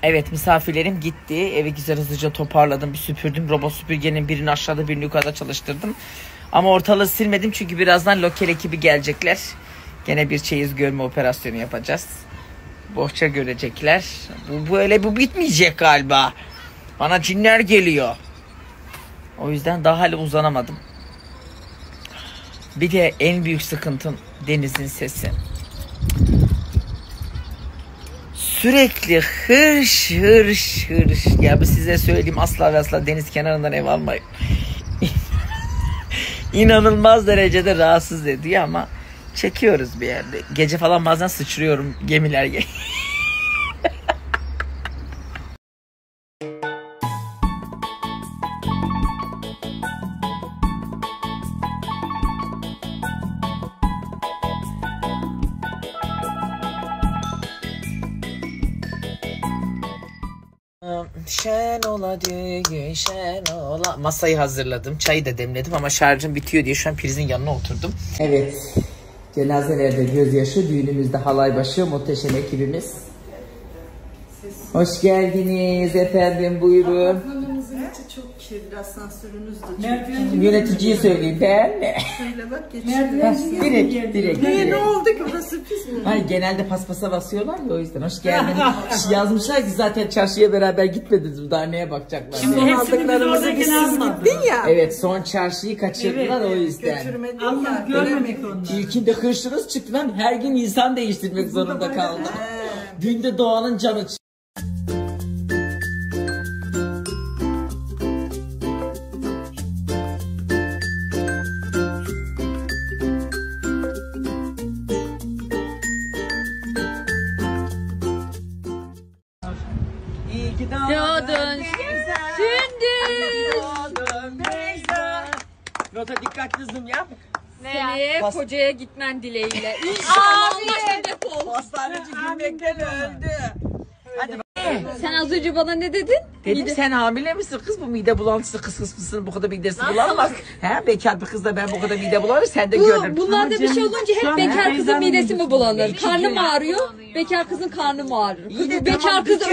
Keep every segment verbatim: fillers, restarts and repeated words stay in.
Evet, misafirlerim gitti. Evi güzel hızlıca toparladım, bir süpürdüm. Robot süpürgenin birini aşağıda birini yukarıda çalıştırdım. Ama ortalığı silmedim çünkü birazdan lokal ekibi gelecekler. Gene bir çeyiz görme operasyonu yapacağız. Bohça görecekler. Bu böyle bu bitmeyecek galiba. Bana cinler geliyor. O yüzden daha hala uzanamadım. Bir de en büyük sıkıntım denizin sesi. Sürekli hırş hırş hırş. Ya bu size söyleyeyim, asla ve asla deniz kenarından ev almayın. İnanılmaz derecede rahatsız ediyor ama çekiyoruz bir yerde. Gece falan bazen sıçrıyorum, gemiler geliyor. Şen ola düğün şen ola. Masayı hazırladım, çayı da demledim ama şarjım bitiyor diye şu an prizin yanına oturdum. Evet, cenazelerde gözyaşı, düğünümüzde halay başı muhteşem ekibimiz. Hoş geldiniz efendim, buyurun. Apartmanımızın içi çok kirli, asansörümüz de çok. Yöneticiyi söyleyeyim, ben mi? Söyle bak, geçiyoruz. Direkt, direkt. Niye, ne oldu ki, burası pis mi? Hayır, genelde paspasa basıyorlar ya, o yüzden hoş geldiniz. Yazmışlar ki zaten çarşıya beraber gitmediniz, daha neye bakacaklar? Şimdi yani. Aldıklarımızı biz siz gittin ya. Evet, son çarşıyı kaçırdılar, evet, o yüzden. Götürmedin ya, görmedik onları. İlkinde hırşınız çıktı, ben her gün insan değiştirmek zorunda kaldım. Dün de Doğan'ın canı çıktı. Doğdun sündüz. Rota dikkatli zoom yap. Seneye kocaya gitmen dileğiyle. İnşallah Allah defol. Hastaneci gülmekten öldü. Hadi bak. Sen az önce bana ne dedin? Dedim mide... sen hamile misin kız, bu mide bulantısı kıs kıs kısın bu kadar midesi bulanmaz. He, bekar bir kızla ben bu kadar mide bulanır, sen de Bu, görürüm. bunlarda bir şey olunca hep bekar kızın midesi mi bulanır? Karnım ağrıyor, bekar kızın karnı mı ağrır? İyi de Bekar tamam, kız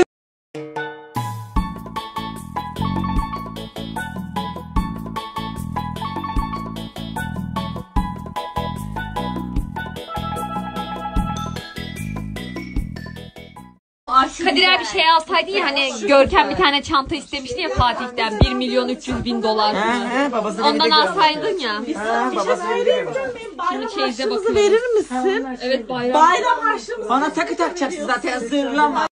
Kadir abi şey alsaydın ya, hani Görkem bir tane çanta istemişti ya Fatih'ten, bir milyon üç yüz bin dolar. Ondan alsaydın ya. Ha, babası veriyor. Şimdi çeyize bakıyorum. Verir misin? Evet, bayram. Bayram harçlığımızı Bana takı takacaksın zaten, zırlama.